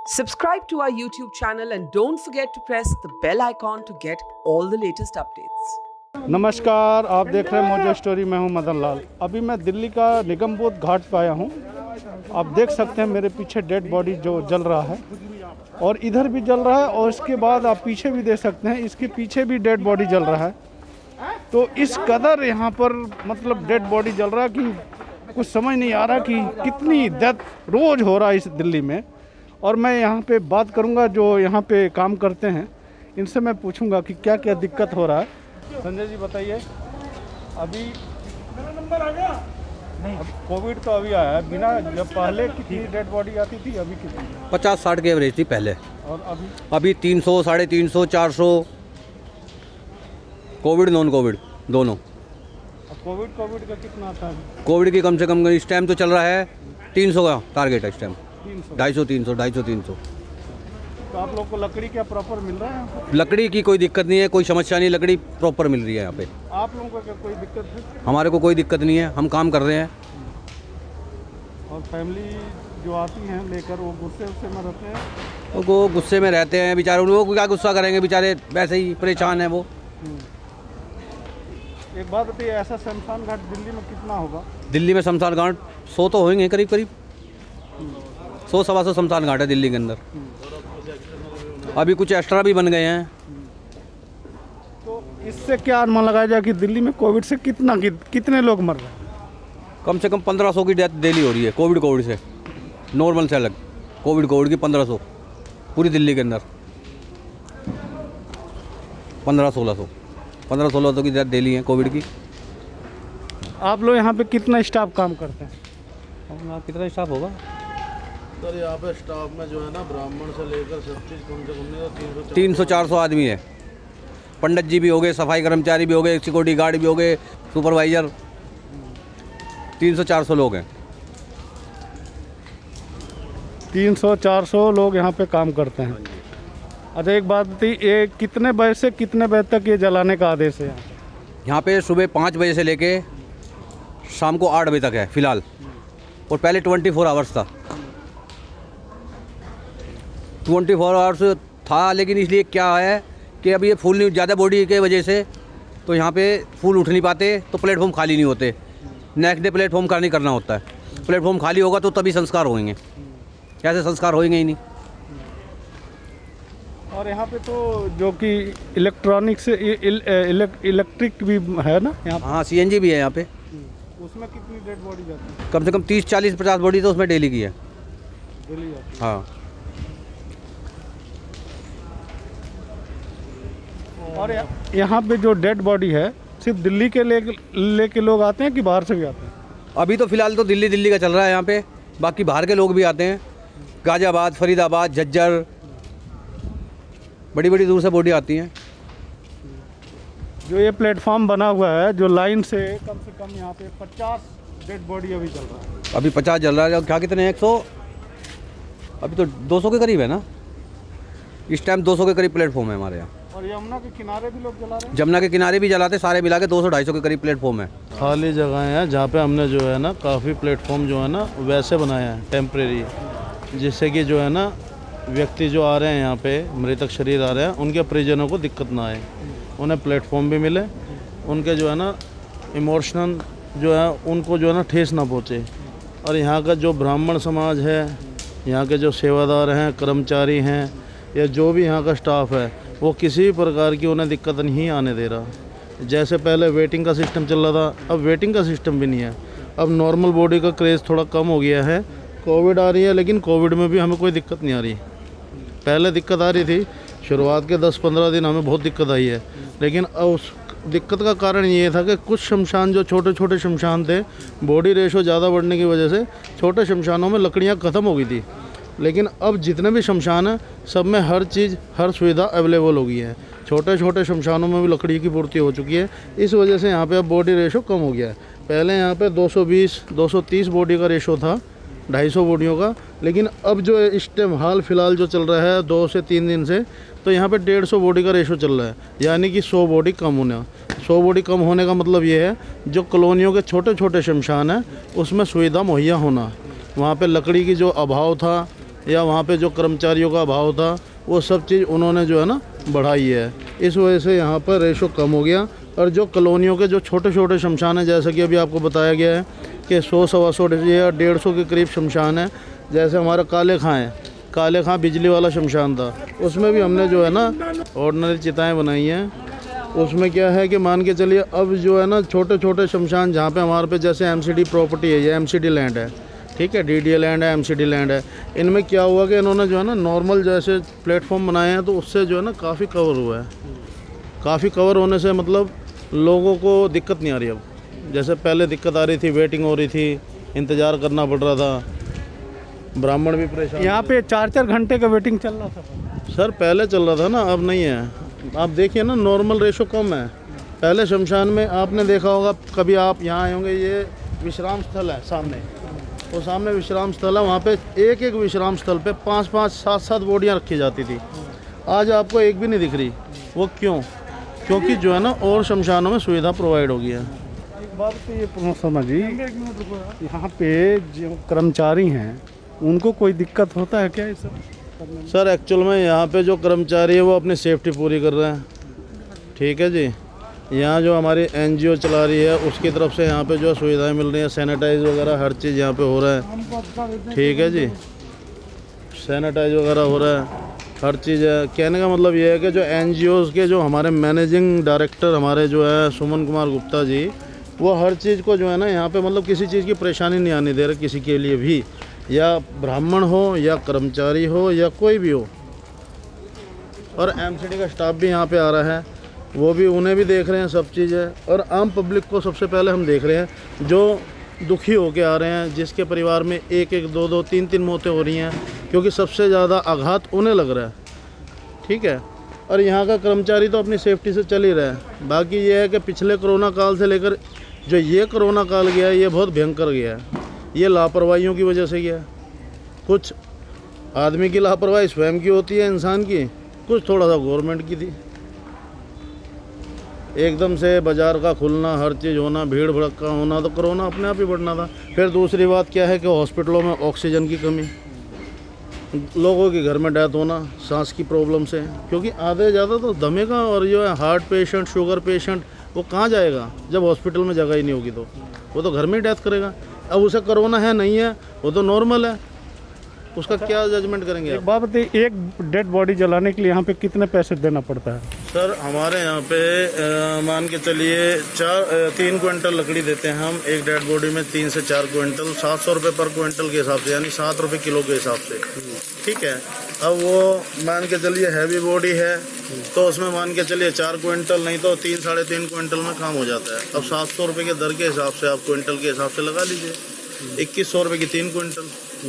Subscribe to our YouTube channel and don't forget to press the bell icon to get all the latest updates. नमस्कार, आप देख रहे हैं मौजो story. मैं हूं मदन लाल। अभी मैं दिल्ली का निगम बोध घाट पे आया हूं। आप देख सकते हैं मेरे पीछे डेड बॉडी जो जल रहा है और इधर भी जल रहा है और इसके बाद आप पीछे भी देख सकते हैं, इसके पीछे भी डेड बॉडी जल रहा है। तो इस कदर यहाँ पर मतलब डेड बॉडी जल रहा है कि कुछ समझ नहीं आ रहा कि कितनी डेथ रोज़ हो रहा है इस दिल्ली में। और मैं यहाँ पे बात करूँगा जो यहाँ पे काम करते हैं, इनसे मैं पूछूंगा कि क्या क्या दिक्कत हो रहा है। संजय जी बताइए, अभी नंबर आ गया नहीं, कोविड तो अभी आया है, बिना जब पहले कितनी डेड बॉडी आती थी, अभी कितनी? 50-60 की एवरेज थी पहले, और अभी 300, 350, 400। कोविड नॉन कोविड दोनों। कोविड का कितना आता है? कोविड की कम से कम इस टाइम तो चल रहा है 300 का टारगेट है इस टाइम। 250-300। तो आप लोग को लकड़ी क्या प्रॉपर मिल रहा है? लकड़ी की कोई दिक्कत नहीं है, कोई समस्या नहीं, लकड़ी प्रॉपर मिल रही है यहाँ पे। आप लोगों को क्या कोई दिक्कत है? हमारे को कोई दिक्कत नहीं है, हम काम कर रहे हैं। और फैमिली जो आती हैं लेकर, वो गुस्से में रहते हैं? वो गुस्से में रहते हैं बेचारे, वो क्या गुस्सा करेंगे बेचारे, वैसे ही परेशान है वो। एक बात बताइए, ऐसा शमशान घाट दिल्ली में कितना होगा? दिल्ली में शमशान घाट 100 तो होंगे करीब 100-125 शमशान घाट है दिल्ली के अंदर। अभी कुछ एक्स्ट्रा भी बन गए हैं। तो इससे क्या अनुमान लगाया जाए कि दिल्ली में कोविड से कितने लोग मर रहे हैं? कम से कम 1500 की डेथ डेली हो रही है कोविड से, नॉर्मल से अलग। कोविड की 1500 पूरी दिल्ली के अंदर। 1500-1600 की डेथ डेली है कोविड की। आप लोग यहाँ पे कितना स्टाफ काम करते हैं? कितना स्टाफ होगा सर? यहाँ पे स्टाफ में जो है ना, ब्राह्मण से लेकर सब चीज़ कम से कम 300-400 आदमी है। पंडित जी भी हो गए, सफाई कर्मचारी भी हो गए, सिक्योरिटी गार्ड भी हो गए, सुपरवाइजर। 300-400 लोग हैं। 300-400 लोग यहाँ पे काम करते हैं। अच्छा, एक बात थी, ये कितने बजे से कितने बजे तक ये जलाने का आदेश है? यहाँ पे सुबह 5 बजे से लेके शाम को 8 बजे तक है फ़िलहाल, और पहले 24 आवर्स था। 24 आवर्स था, लेकिन इसलिए क्या है कि अभी ये फूल नहीं, ज़्यादा बॉडी के वजह से तो यहाँ पे फूल उठ नहीं पाते, तो प्लेटफॉर्म खाली नहीं होते। नेक्स्ट डे प्लेटफॉर्म खाली करना होता है। प्लेटफॉर्म खाली होगा तो तभी संस्कार होंगे, कैसे संस्कार होंगे ही नहीं। और यहाँ पे तो जो कि इलेक्ट्रॉनिक से इलेक्ट्रिक भी है ना यहाँ? हाँ, CNG भी है यहाँ पे। उसमें कितनी डेड बॉडी जाती है? कम से कम 30, 40, 50 बॉडी तो उसमें डेली की है। डेली जाती है? हाँ। और यहाँ पे जो डेड बॉडी है, सिर्फ दिल्ली के लेके लोग आते हैं कि बाहर से भी आते हैं? अभी तो फ़िलहाल तो दिल्ली का चल रहा है यहाँ पे, बाकी बाहर के लोग भी आते हैं। गाज़ियाबाद, फरीदाबाद, झज्जर, बड़ी दूर से बॉडी आती हैं। जो ये प्लेटफॉर्म बना हुआ है, जो लाइन से कम यहाँ पे 50 डेड बॉडी अभी चल रहा है। अभी 50 चल रहा है। क्या कितने हैं? 100, अभी तो 200 के करीब है ना इस टाइम। 200 के करीब प्लेटफॉर्म है हमारे यहाँ। और यमुना के किनारे भी लोग जला रहे हैं? जमुना के किनारे भी जलाते, सारे मिला के 200-250 के करीब प्लेटफॉर्म है। खाली जगह है जहाँ पे हमने जो है ना काफ़ी प्लेटफॉर्म जो है ना वैसे बनाए हैं टेम्परेरी, जिससे कि जो है ना व्यक्ति जो आ रहे हैं यहाँ पे, मृतक शरीर आ रहे हैं, उनके परिजनों को दिक्कत ना आए, उन्हें प्लेटफॉर्म भी मिले, उनके जो है ना इमोशनल जो है उनको जो है ना ठेस ना पहुँचे। और यहाँ का जो ब्राह्मण समाज है, यहाँ के जो सेवादार हैं, कर्मचारी हैं, या जो भी यहाँ का स्टाफ है, वो किसी भी प्रकार की उन्हें दिक्कत नहीं आने दे रहा। जैसे पहले वेटिंग का सिस्टम चल रहा था, अब वेटिंग का सिस्टम भी नहीं है। अब नॉर्मल बॉडी का क्रेज़ थोड़ा कम हो गया है। कोविड आ रही है, लेकिन कोविड में भी हमें कोई दिक्कत नहीं आ रही। पहले दिक्कत आ रही थी, शुरुआत के 10-15 दिन हमें बहुत दिक्कत आई है, लेकिन उस दिक्कत का कारण ये था कि कुछ शमशान जो छोटे शमशान थे, बॉडी रेशो ज़्यादा बढ़ने की वजह से छोटे शमशानों में लकड़ियाँ ख़त्म हो गई थी। लेकिन अब जितने भी शमशान हैं, सब में हर चीज़, हर सुविधा अवेलेबल हो गई है। छोटे शमशानों में भी लकड़ी की पूर्ति हो चुकी है। इस वजह से यहाँ पे अब बॉडी रेशो कम हो गया है। पहले यहाँ पे 220-230 बॉडी का रेशो था, 250 बॉडियों का, लेकिन अब जो इस टाइम हाल फिलहाल जो चल रहा है 2 से 3 दिन से, तो यहाँ पे 150 बॉडी का रेशो चल रहा है, यानी कि 100 बॉडी कम होना। 100 बॉडी कम होने का मतलब ये है, जो कॉलोनियों के छोटे शमशान हैं उसमें सुविधा मुहैया होना। वहाँ पे लकड़ी की जो अभाव था, या वहाँ पे जो कर्मचारियों का अभाव था, वो सब चीज़ उन्होंने जो है ना बढ़ाई है। इस वजह से यहाँ पर रेशो कम हो गया। और जो कॉलोनियों के जो छोटे छोटे शमशान हैं, जैसा कि अभी आपको बताया गया है कि 100-125 या 150 के करीब शमशान है। जैसे हमारा काले खां है, काले खां बिजली वाला शमशान था, उसमें भी हमने जो है ना ऑर्डिनरी चिताएँ बनाई हैं। उसमें क्या है कि मान के चलिए अब जो है ना छोटे छोटे शमशान जहाँ पे हमारे पे जैसे एमसीडी प्रॉपर्टी है या एमसीडी लैंड है, ठीक है, डीडीए लैंड है, एमसीडी लैंड है, इनमें क्या हुआ कि इन्होंने जो है ना नॉर्मल जैसे प्लेटफॉर्म बनाए हैं, तो उससे जो है ना काफ़ी कवर हुआ है। काफ़ी कवर होने से मतलब लोगों को दिक्कत नहीं आ रही अब। जैसे पहले दिक्कत आ रही थी, वेटिंग हो रही थी, इंतज़ार करना पड़ रहा था, ब्राह्मण भी परेशान। यहाँ पे 4-4 घंटे का वेटिंग चल रहा था सर, पहले चल रहा था ना, अब नहीं है। आप देखिए ना, नॉर्मल रेशो कम है। पहले शमशान में आपने देखा होगा, कभी आप यहाँ आए होंगे, ये विश्राम स्थल है सामने, वो सामने विश्राम स्थल है, वहाँ पे एक एक विश्राम स्थल पे 5-5, 7-7 बोडियाँ रखी जाती थी। आज आपको एक भी नहीं दिख रही। वो क्यों? क्योंकि जो है ना और शमशानों में सुविधा प्रोवाइड हो गई है। एक बात तो ये प्रमोद जी, यहाँ पे जो कर्मचारी हैं उनको कोई दिक्कत होता है क्या? सर एक्चुअल में यहाँ पे जो कर्मचारी है वो अपनी सेफ्टी पूरी कर रहे हैं, ठीक है जी। यहाँ जो हमारी एनजीओ चला रही है उसकी तरफ से यहाँ पे जो सुविधाएं मिल रही हैं, सैनिटाइज वगैरह हर चीज़ यहाँ पे हो रहा है, ठीक है जी। सैनिटाइज वगैरह हो रहा है, हर चीज़ है। कहने का मतलब ये है कि जो एनजीओज़ के जो हमारे मैनेजिंग डायरेक्टर हमारे जो है सुमन कुमार गुप्ता जी, वो हर चीज़ को जो है ना यहाँ पे मतलब किसी चीज़ की परेशानी नहीं आने दे रहे किसी के लिए भी, या ब्राह्मण हो या कर्मचारी हो या कोई भी हो। और एमसीडी का स्टाफ भी यहाँ पे आ रहा है, वो भी, उन्हें भी देख रहे हैं, सब चीज़ है। और आम पब्लिक को सबसे पहले हम देख रहे हैं जो दुखी होके आ रहे हैं, जिसके परिवार में 1-1, 2-2, 3-3 मौतें हो रही हैं, क्योंकि सबसे ज़्यादा आघात उन्हें लग रहा है, ठीक है। और यहाँ का कर्मचारी तो अपनी सेफ्टी से चल ही रहा है। बाकी ये है कि पिछले कोरोना काल से लेकर जो ये कोरोना काल गया है, ये बहुत भयंकर गया है। ये लापरवाहियों की वजह से गया है। कुछ आदमी की लापरवाही स्वयं की होती है इंसान की, कुछ थोड़ा सा गवर्नमेंट की थी। एकदम से बाज़ार का खुलना, हर चीज़ होना, भीड़ भड़का होना, तो कोरोना अपने आप ही बढ़ना था। फिर दूसरी बात क्या है कि हॉस्पिटलों में ऑक्सीजन की कमी, लोगों के घर में डेथ होना सांस की प्रॉब्लम से, क्योंकि आधे ज़्यादा तो दमे का, और जो है हार्ट पेशेंट, शुगर पेशेंट, वो कहाँ जाएगा जब हॉस्पिटल में जगह ही नहीं होगी, तो वो तो घर में ही डेथ करेगा। अब उसे कोरोना है नहीं है, वो तो नॉर्मल है, उसका क्या जजमेंट करेंगे आप? एक बात बताइए, एक डेड बॉडी जलाने के लिए यहाँ पे कितने पैसे देना पड़ता है? सर हमारे यहाँ पे मान के चलिए 3 क्विंटल लकड़ी देते हैं हम एक डेड बॉडी में, 3 से 4 क्विंटल, 700 रुपये पर क्विंटल के हिसाब से, यानी 7 रुपये किलो के हिसाब से, ठीक है। अब वो मान के चलिए हैवी बॉडी है तो उसमें मान के चलिए 4 क्विंटल, नहीं तो 3-3.5 क्विंटल में काम हो जाता है। अब 700 रुपये के दर के हिसाब से आप क्विंटल के हिसाब से लगा लीजिए, 2100 रुपये की 3 क्विंटल,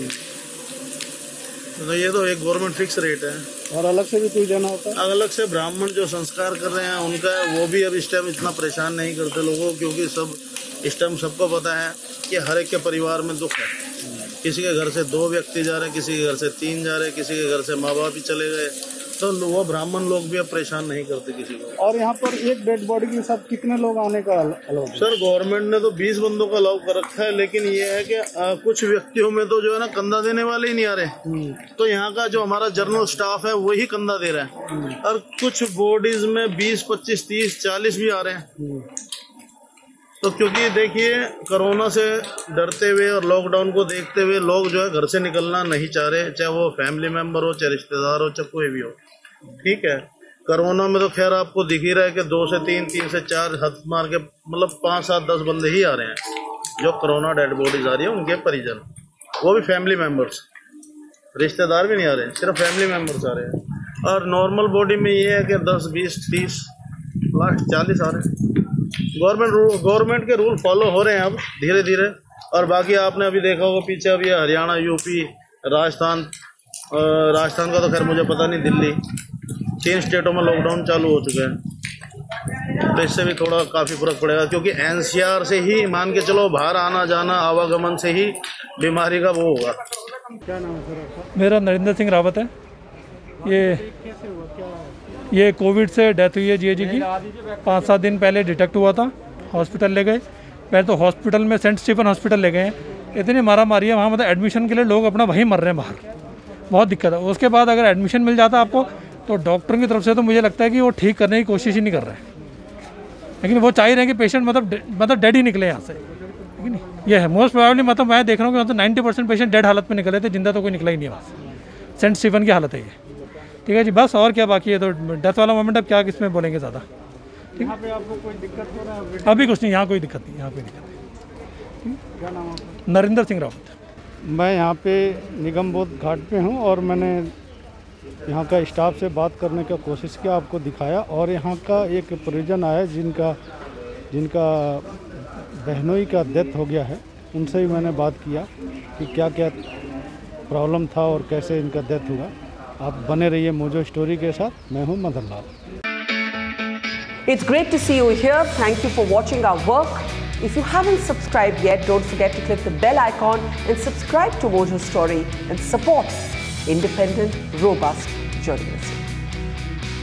तो ये तो एक गवर्नमेंट फिक्स रेट है। और अलग से भी कोई देना होता है? अलग से ब्राह्मण जो संस्कार कर रहे हैं उनका, वो भी अब इस टाइम इतना परेशान नहीं करते लोगों को, क्योंकि सब इस टाइम सबको पता है कि हर एक के परिवार में दुख है। किसी के घर से 2 व्यक्ति जा रहे हैं, किसी के घर से 3 जा रहे हैं, किसी के घर से माँ बाप ही चले गए, तो वो ब्राह्मण लोग भी अब परेशान नहीं करते किसी को। और यहाँ पर एक डेड बॉडी के साथ कितने लोग आने का अलाउ? सर गवर्नमेंट ने तो 20 बंदों का अलाउ कर रखा है, लेकिन ये है कि कुछ व्यक्तियों में तो जो है ना कंधा देने वाले ही नहीं आ रहे, तो यहाँ का जो हमारा जनरल स्टाफ है वही कंधा दे रहा है। और कुछ बॉडीज में 20, 25, 30, 40 भी आ रहे हैं। तो क्योंकि देखिए कोरोना से डरते हुए और लॉकडाउन को देखते हुए लोग जो है घर से निकलना नहीं चाह रहे, चाहे वो फैमिली मेंबर हो, चाहे रिश्तेदार हो, चाहे कोई भी हो, ठीक है। कोरोना में तो खैर आपको दिख ही रहा है कि 2 से 3, 3 से 4 हद मार के मतलब 5, 7, 10 बंदे ही आ रहे हैं जो कोरोना डेड बॉडीज आ रही है, उनके परिजन, वो भी फैमिली मेंबर्स, रिश्तेदार भी नहीं आ रहे हैं, सिर्फ फैमिली मेंबर्स आ रहे हैं। और नॉर्मल बॉडी में ये है कि 10, 20, 30, लास्ट 40 आ रहे हैं। गवर्नमेंट के रूल फॉलो हो रहे हैं अब धीरे धीरे। और बाकी आपने अभी देखा होगा पीछे अभी हरियाणा, यूपी, राजस्थान का तो खैर मुझे पता नहीं, दिल्ली, 3 स्टेटों में लॉकडाउन चालू हो चुके हैं। तो इससे भी थोड़ा काफ़ी फर्क पड़ेगा, क्योंकि एनसीआर से ही मान के चलो बाहर आना जाना, आवागमन से ही बीमारी का वो होगा। क्या नाम है सर आपका? मेरा नरेंद्र सिंह रावत है। ये कोविड से डेथ हुई है जी की। 5-7 दिन पहले डिटेक्ट हुआ था, हॉस्पिटल ले गए। पहले तो हॉस्पिटल में सेंट स्टीफन हॉस्पिटल ले गए हैं, इतनी मारा मारी है वहाँ, मतलब एडमिशन के लिए लोग अपना वहीं मर रहे हैं बाहर। बहुत दिक्कत है। उसके बाद अगर एडमिशन मिल जाता आपको तो डॉक्टर की तरफ से तो मुझे लगता है कि वो ठीक करने की कोशिश ही नहीं कर रहे हैं, लेकिन वो चाह रहे हैं कि पेशेंट मतलब डेड ही निकले यहाँ से, ठीक है। ये है मोस्ट प्रोबेबली, मतलब मैं देख रहा हूँ कि मतलब 90% पेशेंट डेड हालत में निकले थे, जिंदा तो कोई निकला ही नहीं है वहाँ से। सेंट स्टीफन की हालत है ये, ठीक है जी। बस और क्या बाकी है, तो डेथ वाला मोमेंट अब क्या किसमें बोलेंगे ज़्यादा। यहाँ पे आपको कोई दिक्कत हो रहा है? अभी कुछ नहीं, यहाँ कोई दिक्कत नहीं, यहाँ कोई दिक्कत नहीं। क्या नाम है? नरेंद्र सिंह रावत। मैं यहाँ पे निगमबोध घाट पे हूँ और मैंने यहाँ का स्टाफ से बात करने का कोशिश किया, आपको दिखाया। और यहाँ का एक परिजन आया जिनका बहनोई का डेथ हो गया है, उनसे ही मैंने बात किया कि क्या क्या प्रॉब्लम था और कैसे इनका डेथ हुआ। आप बने रहिए मोजो स्टोरी के साथ। मैं हूँ Madan Lal. It's great to see you here. Thank you for watching our work. If you haven't subscribed yet, don't forget to click the bell icon and subscribe to Mojo Story and support independent, robust journalism.